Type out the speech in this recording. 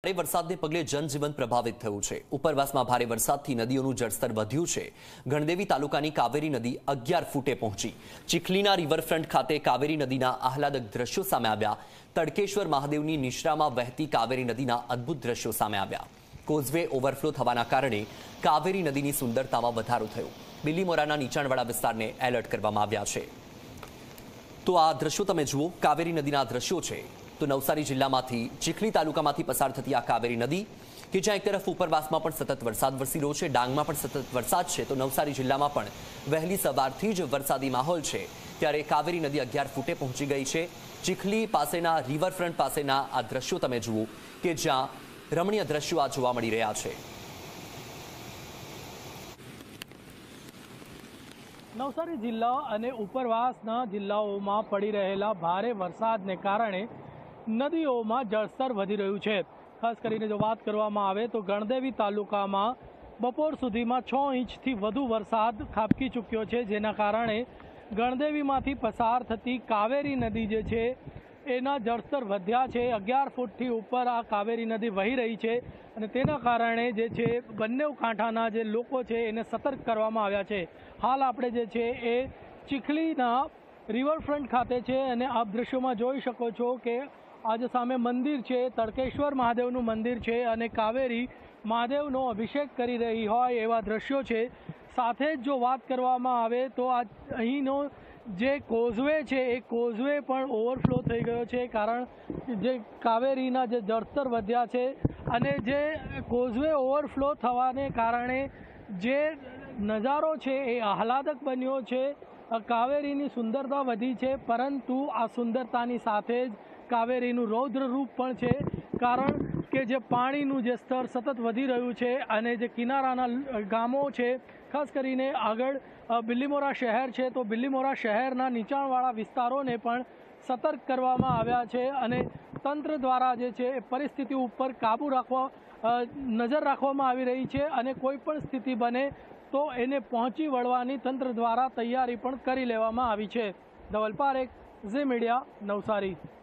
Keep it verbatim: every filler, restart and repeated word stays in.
ભારે વરસાદને પગલે જનજીવન પ્રભાવિત થયું છે। ઉપરવાસમાં ભારે વરસાદથી નદીઓનું જળસ્તર વધ્યું છે। ગણદેવી તાલુકાની કાવેરી નદી અગિયાર ફૂટે પહોંચી। ચીખલીના રિવરફ્રન્ટ ખાતે કાવેરી નદીના આહલાદક દ્રશ્યો સામે આવ્યા। તડકેશ્વર મહાદેવની નિશ્રામાં વહેતી કાવેરી નદીના અદ્ભુત દ્રશ્યો સામે આવ્યા। કોઝવે ઓવરફ્લો થવાના કારણે કાવેરી નદીની સુંદરતામાં વધારો થયો। બિલીમોરાના નીચાણવાળા વિસ્તારને એલર્ટ કરવામાં આવ્યા છે। તો આ દ્રશ્યો તમે જુઓ, કાવેરી નદીના દ્રશ્યો છે। તો નવસારી જિલ્લામાંથી ચીખલી તાલુકામાંથી પસાર થતી આ કાવેરી નદી કે જ્યાં એક તરફ ઉપરવાસમાં પણ સતત વરસાદ વરસી રહ્યો છે, ડાંગમાં પણ સતત વરસાદ છે, તો નવસારી જિલ્લામાં પણ વહેલી સવારથી જ વરસાદી માહોલ છે। ત્યારે કાવેરી નદી અગિયાર ફૂટે પહોંચી ગઈ છે। ચીખલી પાસેના રિવરફ્રન્ટ પાસેના આ દ્રશ્યો તમે જુઓ કે જ્યાં રમણીય દ્રશ્યો આ જોવા મળી રહ્યા છે। નવસારી જિલ્લા અને ઉપરવાસના જિલ્લાઓમાં પડી રહેલા ભારે વરસાદને કારણે નદીઓમાં જળસ્તર વધી રહ્યું છે। ખાસ કરીને જો વાત કરવામાં આવે તો ગણદેવી તાલુકામાં બપોર સુધીમાં છ ઇંચથી વધુ વરસાદ ખાબકી ચૂક્યો છે, જેના કારણે ગણદેવીમાંથી પસાર થતી કાવેરી નદી જે છે એના જળસ્તર વધ્યા છે। અગિયાર ફૂટથી ઉપર આ કાવેરી નદી વહી રહી છે અને તેના કારણે જે છે બંને કાંઠાના જે લોકો છે એને સતર્ક કરવામાં આવ્યા છે। હાલ આપણે જે છે એ ચીખલીના રિવરફ્રન્ટ ખાતે છે અને આપ દ્રશ્યોમાં જોઈ શકો છો કે આજે સામે મંદિર છે, તડકેશ્વર મહાદેવનું મંદિર છે અને કાવેરી મહાદેવનો અભિષેક કરી રહી હોય એવા દ્રશ્યો છે। સાથે જ જો વાત કરવામાં આવે તો આ અહીંનો જે કોઝવે છે એ કોઝવે પણ ઓવરફ્લો થઈ ગયો છે, કારણ જે કાવેરીના જે જળસ્તર વધ્યા છે અને જે કોઝવે ઓવરફ્લો થવાને કારણે જે નજારો છે એ આહલાદક બન્યો છે। કાવેરીની સુંદરતા વધી છે, પરંતુ આ સુંદરતાની સાથે જ કાવેરીનું રૌદ્ર રૂપ પણ છે, કારણ કે જે પાણીનું જે સ્તર સતત વધી રહ્યું છે અને જે કિનારાના ગામો છે, ખાસ કરીને આગળ બિલીમોરા શહેર છે, તો બિલીમોરા શહેરના નીચાણવાળા વિસ્તારોને પણ સતર્ક કરવામાં આવ્યા છે અને તંત્ર દ્વારા જે છે એ પરિસ્થિતિ ઉપર કાબૂ રાખવા નજર રાખવામાં આવી રહી છે અને કોઈ પણ સ્થિતિ બને તો એને પહોંચી વળવાની તંત્ર દ્વારા તૈયારી પણ કરી લેવામાં આવી છે। ધવલ પારેખ, ઝી મીડિયા, નવસારી।